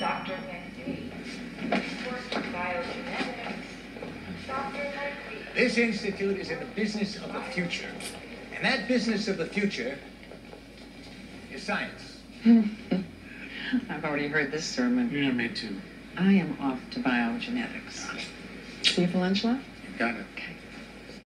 Dr. Maggie. Works in biogenetics. Dr. Maggie. This institute is in the business of the future. And that business of the future is science. I've already heard this sermon. Yeah, me too. I am off to biogenetics. See you for lunch, love? You got it. Okay.